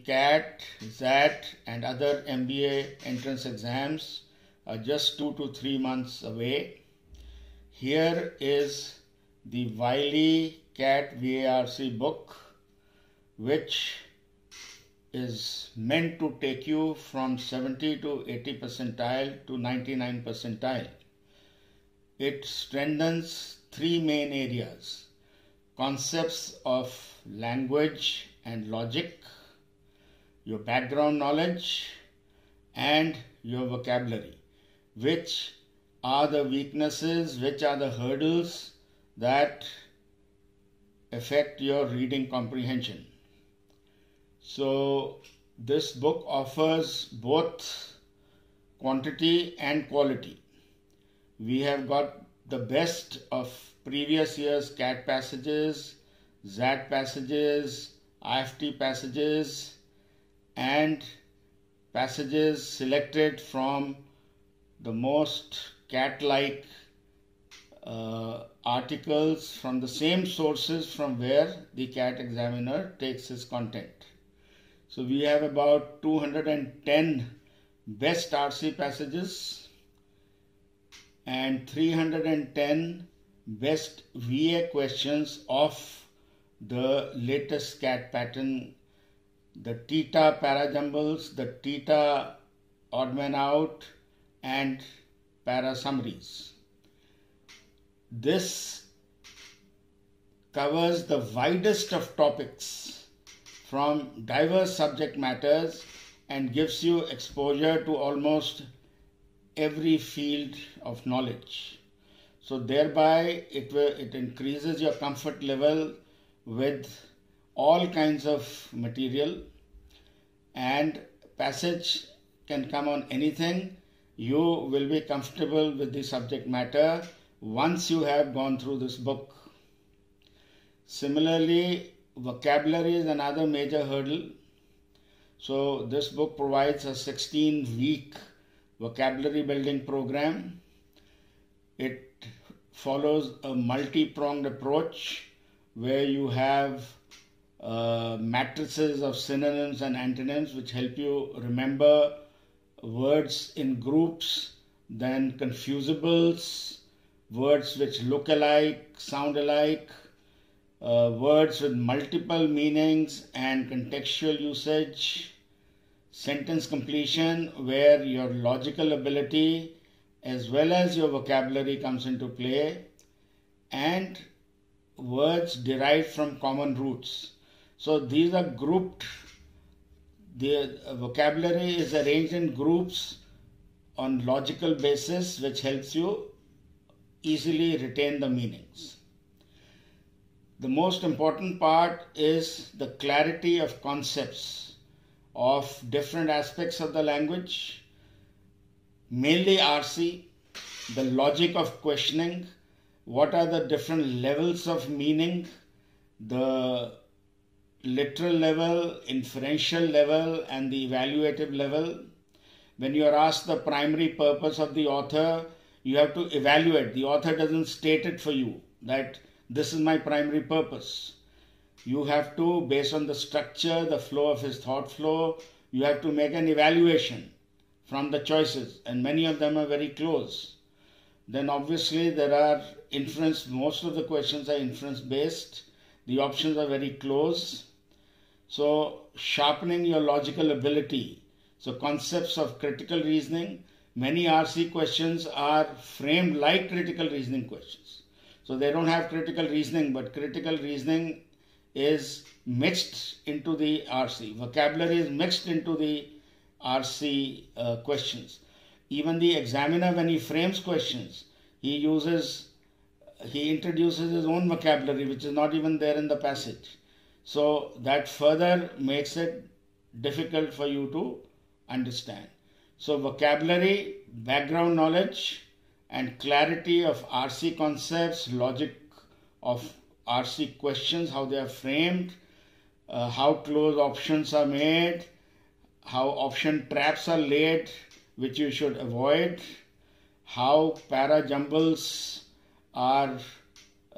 CAT, XAT and other MBA entrance exams are just 2 to 3 months away. Here is the Wiley CAT VARC book, which is meant to take you from 70 to 80 percentile to 99 percentile. It strengthens 3 main areas: concepts of language and logic, your background knowledge, and your vocabulary, which are the weaknesses, which are the hurdles that affect your reading comprehension. So this book offers both quantity and quality. We have got the best of previous year's CAT passages, XAT passages, IFT passages, and passages selected from the most CAT-like articles from the same sources from where the CAT examiner takes his content. So we have about 210 best RC passages and 310 best VA questions of the latest CAT pattern, the Theta parajumbles, the Theta odd man out, and para summaries. This covers the widest of topics from diverse subject matters and gives you exposure to almost every field of knowledge. So thereby it increases your comfort level with all kinds of material, and passage can come on anything. You will be comfortable with the subject matter once you have gone through this book. Similarly, vocabulary is another major hurdle. So this book provides a 16-week vocabulary building program. It follows a multi-pronged approach where you have matrices of synonyms and antonyms which help you remember words in groups, then confusables, words which look alike, sound alike, words with multiple meanings and contextual usage, sentence completion where your logical ability as well as your vocabulary comes into play, and words derived from common roots. So these are grouped. The vocabulary is arranged in groups on logical basis, which helps you easily retain the meanings. The most important part is the clarity of concepts of different aspects of the language, mainly RC, the logic of questioning, what are the different levels of meaning, the literal level, inferential level, and the evaluative level. When you are asked the primary purpose of the author, you have to evaluate. The author doesn't state it for you that this is my primary purpose. You have to, based on the structure, the flow of his thought flow, you have to make an evaluation from the choices, and many of them are very close. Then obviously there are inference, most of the questions are inference based. The options are very close. So sharpening your logical ability. So concepts of critical reasoning, many RC questions are framed like critical reasoning questions. So they don't have critical reasoning, but critical reasoning is mixed into the RC. Vocabulary is mixed into the RC questions. Even the examiner, when he frames questions, he introduces his own vocabulary, which is not even there in the passage. So that further makes it difficult for you to understand. So vocabulary, background knowledge, and clarity of RC concepts, logic of RC questions, how they are framed, how close options are made, how option traps are laid, which you should avoid, how para-jumbles are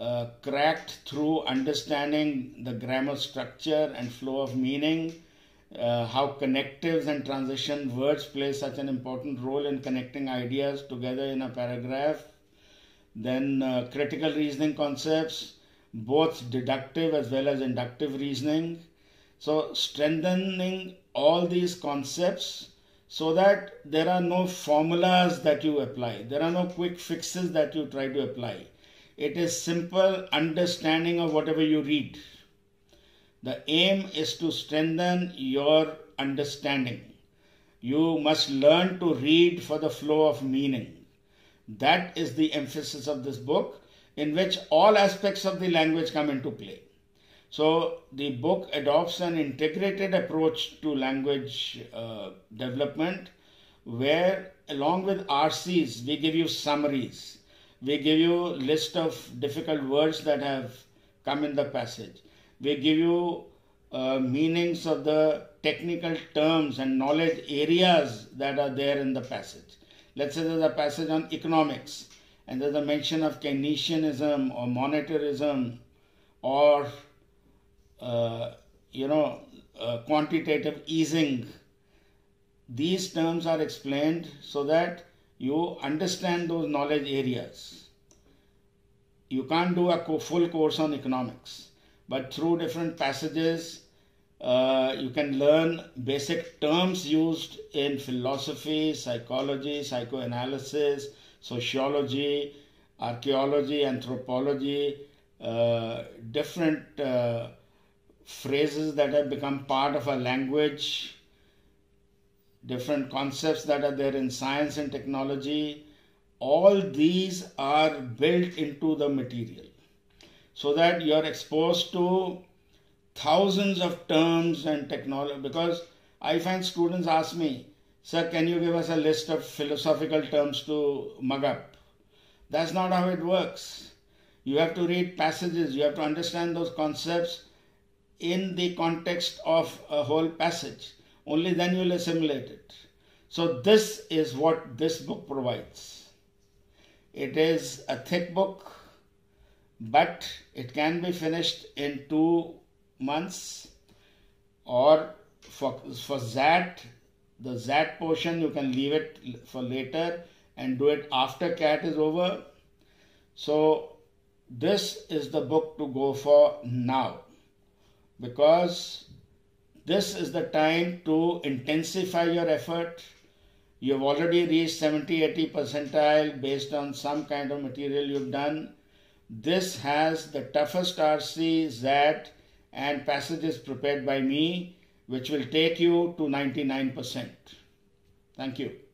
cracked through understanding the grammar structure and flow of meaning, how connectives and transition words play such an important role in connecting ideas together in a paragraph. Then critical reasoning concepts, both deductive as well as inductive reasoning. So strengthening all these concepts so that there are no formulas that you apply. There are no quick fixes that you try to apply. It is simple understanding of whatever you read. The aim is to strengthen your understanding. You must learn to read for the flow of meaning. That is the emphasis of this book, in which all aspects of the language come into play. So the book adopts an integrated approach to language development, where along with RCs, we give you summaries. We give you a list of difficult words that have come in the passage. We give you meanings of the technical terms and knowledge areas that are there in the passage. Let's say there's a passage on economics and there's a mention of Keynesianism or monetarism or quantitative easing. These terms are explained so that you understand those knowledge areas. You can't do a full course on economics, but through different passages, you can learn basic terms used in philosophy, psychology, psychoanalysis, sociology, archaeology, anthropology, different phrases that have become part of a language, different concepts that are there in science and technology. All these are built into the material so that you are exposed to thousands of terms and technology. Because I find students ask me, sir, can you give us a list of philosophical terms to mug up? That's not how it works. You have to read passages, you have to understand those concepts in the context of a whole passage. Only then you will assimilate it. So this is what this book provides. It is a thick book, but it can be finished in 2 months, or for ZAT, the ZAT portion you can leave it for later and do it after CAT is over. So this is the book to go for now, because this is the time to intensify your effort. You have already reached 70-80 percentile based on some kind of material you've done. This has the toughest RC, ZAT and passages prepared by me, which will take you to 99%. Thank you.